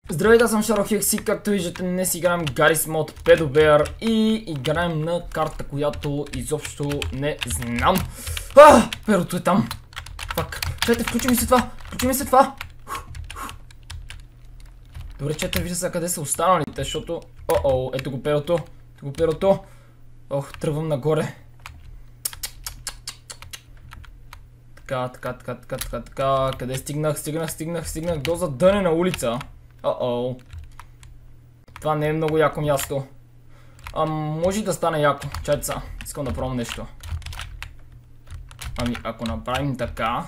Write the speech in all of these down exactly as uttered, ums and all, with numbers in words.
Здравейте, аз съм Шарохекси, както виждате днес играем Гаррис Мод Pedo и играем на карта, която изобщо не знам. А, перото е там. Пак, чайте, включи ми се това, включи ми се това. Добре, чете, вижда сега къде са останалите, защото... О-о, ето го перото, ето го перото. Ох, тръгвам нагоре. Така, така, така, така, така, така, къде стигнах, стигнах, стигнах, стигнах до задънена улица. О-о. Това не е много яко място. А, може и да стане яко. Чайте са, искам да пробвам нещо. Ами, ако направим така...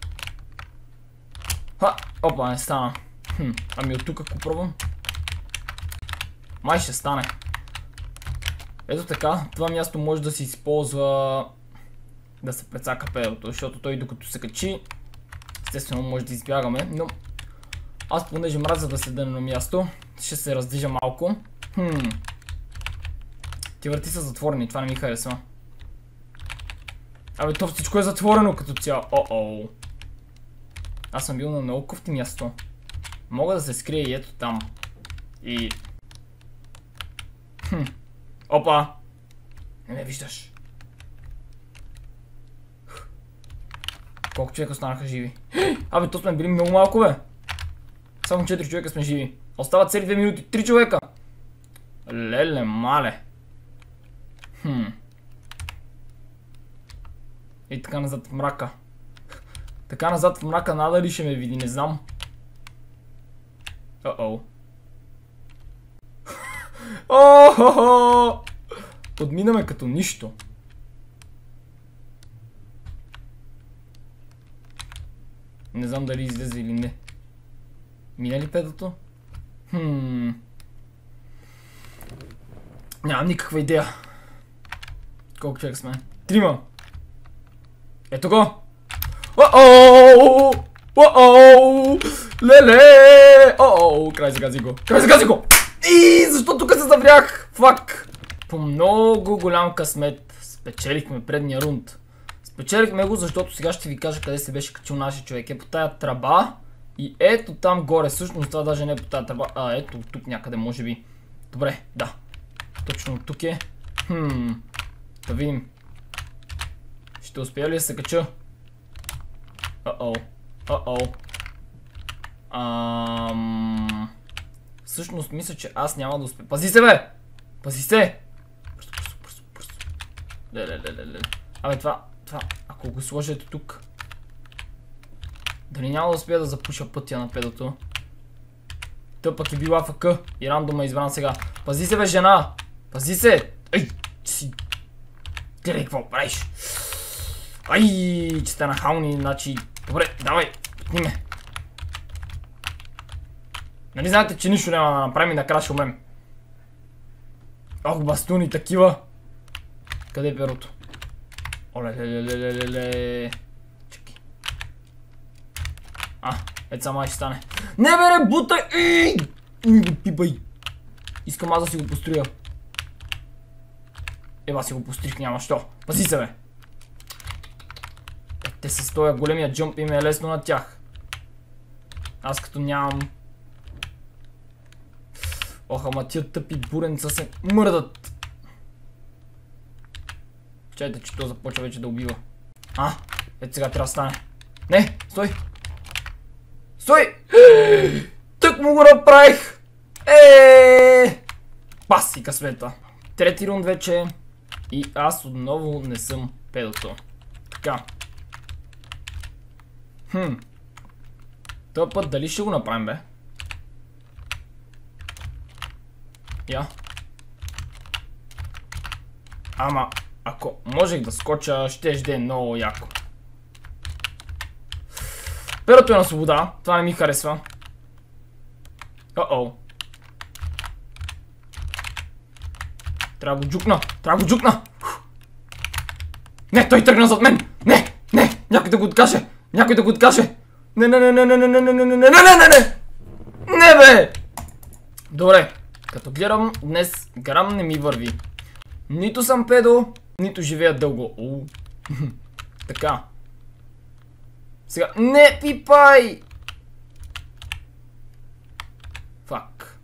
Ха, опа, не стана. Хм, ами от тук ако пробвам... Май ще стане. Ето така, това място може да се използва... Да се прецака перото, защото той докато се качи... Естествено може да избягаме, но... Аз понеже мразя да седа на място, ще се раздвижа малко. Хм. Ти врати са затворени, това не ми харесва. Абе, то всичко е затворено като цяло. О-о. Аз съм бил на много кофти място. Мога да се скрия и ето там. И... Хм. Опа. Не ме виждаш. Колко човека останаха живи? Абе, то сме били много малко, бе. Само четири човека сме живи. Остават цели две минути. три човека. Леле, мале. Хм. И така назад в мрака. Така назад в мрака надали ще ме види, не знам. О-о. О-хо-хо. Подминаме като нищо. Не знам дали излезе или не. Мина ли педото? Хм. Нямам никаква идея. Колко човек сме? Трима. Ето го. О-о! О-о! Леле! О-о! Край загази го. Край загази го! И защо тук се заврях? Фак! По много голям късмет спечелихме предния рунд. Спечелихме го, защото сега ще ви кажа къде се беше качил нашия човек. Е по тая тръба. И ето там горе, всъщност това даже не е по тази тръба, а ето тук някъде може би. Добре, да. Точно тук е. Хм. Да видим. Ще успея ли да се кача? О-о. О-о. Ам... Всъщност мисля, че аз няма да успея. Пази се, бе! Пази се! Бързо, бързо, бързо, бързо. Ле-ле-ле-ле-ле. Абе това, това, ако го сложите тук... Дали няма да успея да запуша пътя на педото? Тъй пък е била АФК и рандом е избран сега. Пази се, бе, жена! Пази се! Ай! Си... Гледай какво правиш! Ай! Че сте нахални, значи... Добре, давай! Пътни ме! Нали знаете, че нищо няма да направим и накрая ще умрем? Ох, бастуни такива! Къде е перото? Оле-ле-ле-ле-ле-ле... А, ето сама ще стане. Не бе, бутай! Не го пипай! Искам аз да си го построя. Еба си го пострих, няма що. Пази се, бе! Е, те с този големия джъмп им е лесно на тях. Аз като нямам... Ох, ама тия тъпи буренца се мърдат. Чайте, че то започва вече да убива. А, ето сега трябва да стане. Не, стой! Стой! Тък му го направих! Еее! Паси късмета. Трети рунд вече. И аз отново не съм педото. Така. Хм. Този път дали ще го направим, бе? Я. Ама, ако можех да скоча, ще жде много яко. Перото е на свобода, това не ми харесва. О-о. Трябва да го джукна, трябва да го джукна. Не, той тръгна зад мен. Не, не, някой да го откаже. Някой да го откаже. Не, не, не, не, не, не, не, не, не, не, не, не, не, не. Не, бе. Добре, като гледам, днес грам не ми върви. Нито съм педо, нито живея дълго. Уу. Така. Сега, не пипай! Фак.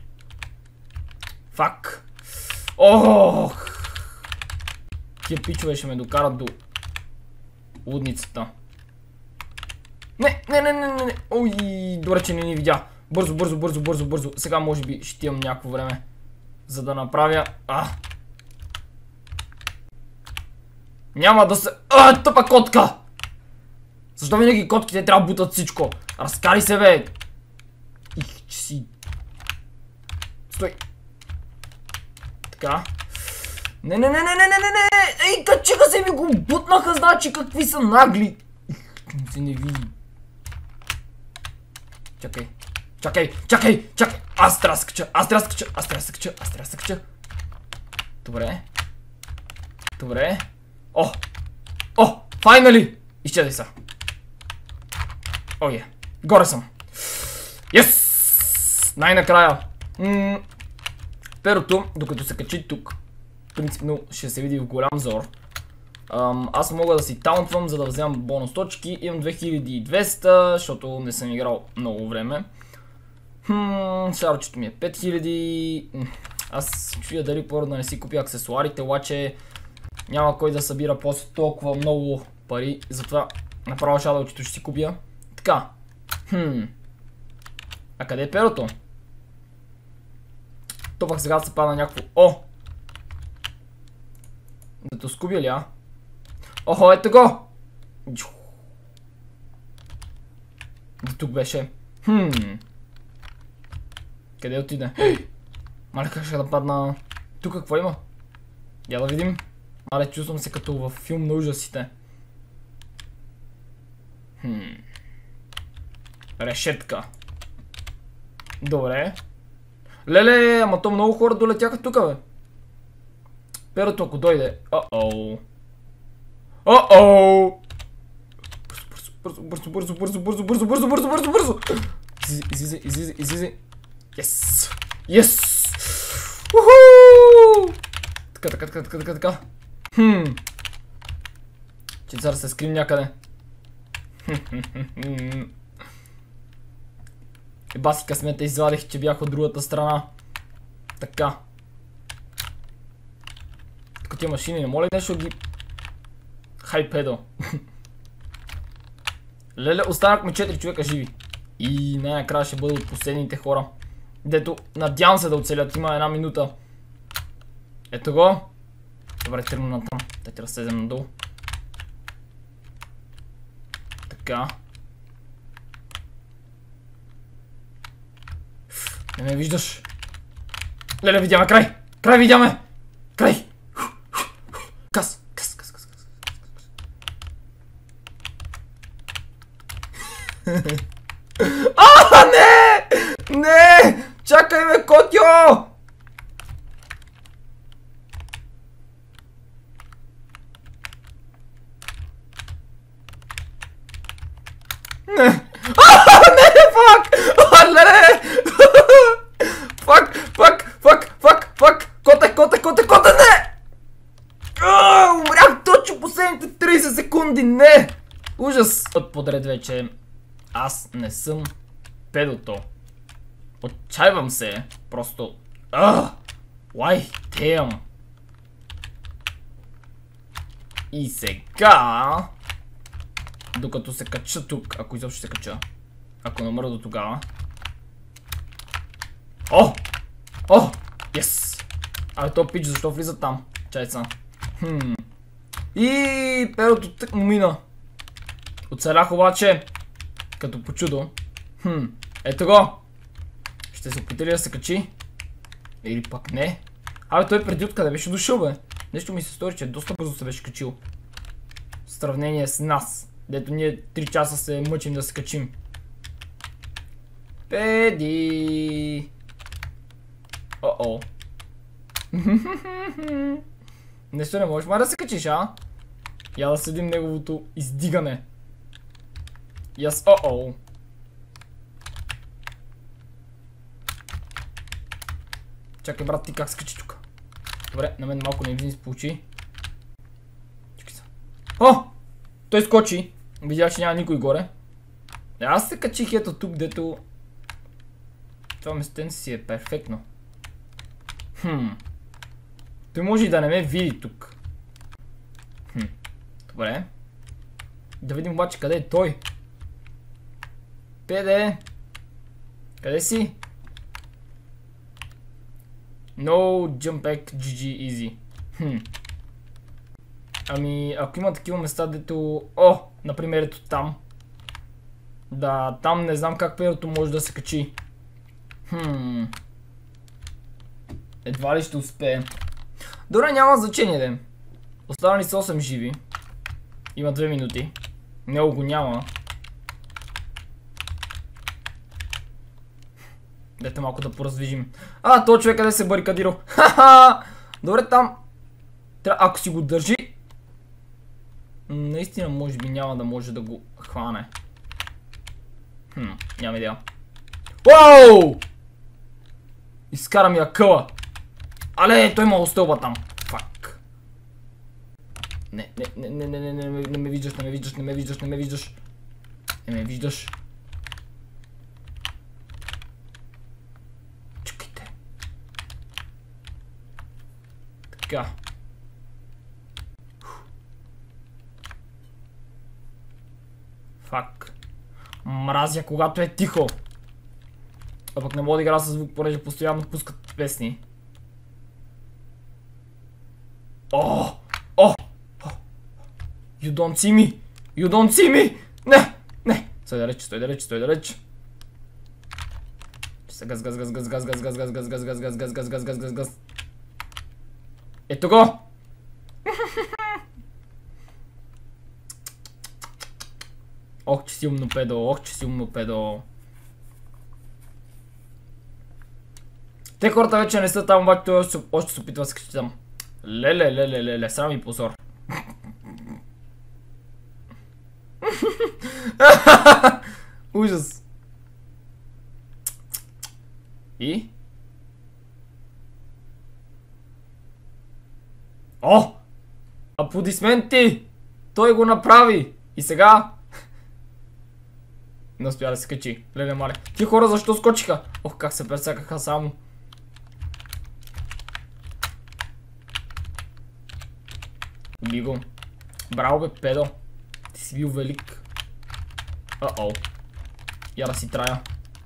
Фак. Ох! Тия пичове ще ме докарат до лудницата. Не, не, не, не, не. Ой, добре, че не ни видя. Бързо, бързо, бързо, бързо, бързо. Сега може би ще имам някакво време, за да направя... А! Няма да се... А, тъпа котка! Защо винаги котките трябва да бутат всичко? Разкари се, бе! Их, че си... Стой! Така. Не, не, не, не, не, не, не, не! Ей, качиха се ми го бутнаха, значи какви са нагли! Их, се не види. Чакай. Чакай, чакай, чакай! Аз трябва да скача, аз трябва да скача, аз трябва да скача, аз трябва да скача. Добре. Добре. О! О! Файнали! Изчезай са. О, е. Горе съм. Йес! Най-накрая. М Перото, докато се качи тук, принципно ще се види в голям зор. Ам, аз мога да си таунтвам, за да вземам бонус точки. Имам две хиляди и двеста, защото не съм играл много време. Хм, шарчето ми е пет хиляди. Аз чуя дали първо да не си купя аксесуарите, обаче няма кой да събира после толкова много пари. Затова направо шадълчето ще си купя. Така. Хм. А къде е перото? То пък сега се пада някакво... О! Да то скубя ли, а? Охо, ето го! Да тук беше. Хм. Къде отиде? Мале, как ще да падна... Тук какво има? Я да видим. Мале, чувствам се като във филм на ужасите. Хм. Решетка. Добре. Леле, ама то много хора долетяха тука, бе. Перото ако дойде. О-оу. О-оу. Бързо, бързо, бързо, бързо, бързо, бързо, бързо, бързо, бързо, бързо. Излизай, излизай, излизай. Йес. Йес. Уху. Така, така, така, така, така, така. Хм. Че цар се скрим някъде. Еба си късмета извадих, че бях от другата страна. Така. Тук тия машини, не моля нещо ги... Хайпедо. Леле, останахме четири човека живи. И най-накрая ще бъда от последните хора. Дето, надявам се да оцелят, има една минута. Ето го. Добре, тръгна натам. Дай трябва да слезем надолу. Така. Не ме виждаш. Леле, видяме край! Край видяме! Край! Кас! Кас, кас, кас, кас. А, не! Не! Чакай ме, котьо! Не! А, не, фак! А, леле! Фак, фак, фак, фак, фак! Коте, коте, коте, коте, не! А, умрях точно последните трийсет секунди, не! Ужас! От подред вече. Аз не съм педото. Отчаивам се. Просто... А! Why damn? И сега... Докато се кача тук, ако изобщо се кача. Ако намра до тогава. О! О! Yes! Абе, то пич, защо влиза там? Чайца. Хм. И перото тък му мина. Оцелях обаче. Като по чудо. Хм. Ето го. Ще се опита ли да се качи? Или пак не? Абе, той преди откъде беше дошъл, бе? Нещо ми се стори, че доста бързо се беше качил. В сравнение с нас. Дето ние три часа се мъчим да се качим. Педи. О-о. Нещо не можеш май да се качиш, а? Я да следим неговото издигане. И аз, о-о. Чакай, брат, ти как скачи тук? Добре, на мен малко не ми се получи. Чакай са. О! Той скочи. Видях, че няма никой горе. Аз се качих ето тук, дето... Това местенце си е перфектно. Хм. Той може и да не ме види тук. Хм. Добре. Да видим обаче къде е той. Педе. Къде си? No jump back джи джи easy. Хм. Ами, ако има такива места, дето... О, например, ето там. Да, там не знам как перото може да се качи. Хм. Едва ли ще успеем. Добре, няма значение, де. Останали са осем живи. Има две минути. Много го няма. Дайте малко да пораздвижим. А, този човек къде се барикадирал. Ха-ха! Добре, там. Ако си го държи. Наистина, може би няма да може да го хване. Хм, няма идея. Уау! Изкара ми акъла. Але, той има стълба там. Фак. Не, не, не, не, не, не, не, не ме виждаш, не ме виждаш, не ме виждаш, не ме виждаш. Не ме виждаш. Чакайте. Така. Фак. Мразя, когато е тихо. А пък не мога да игра със звук, понеже постоянно пускат песни. О! О! You don't see me! You don't see me! Не! Не! Стой да рече, стой да рече, стой да рече. Газ, газ, газ, газ, газ, газ, газ, газ, газ, газ, газ, газ, газ, газ, газ, газ, газ, газ. Ето го! Ох, че си умно педо, ох, че си умно педо. Те хората вече не са там, обаче той още се опитва да се качи там. Леле, леле, леле, срам и позор. Ужас. И? О! Аплодисменти! Той го направи! И сега... Не успя да се качи. Леле, мале. Ти хора защо скочиха? Ох, как се пресякаха само. Уби го. Браво, бе, педо. Ти си бил велик. А-о. Я да си трая.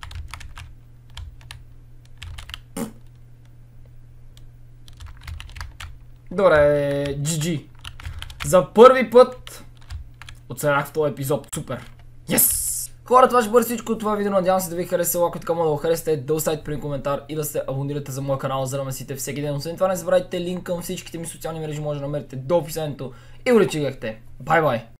Добре, джи джи. За първи път оцелях в този епизод. Супер. Yes! Хора, това ще бъде всичко от това видео. Надявам се да ви хареса. Лайк, така да го харесате, да оставите при коментар и да се абонирате за моя канал, за да ме следите всеки ден. Освен това, не забравяйте линк към всичките ми социални мрежи, може да намерите до описанието. И уличигахте. Бай-бай!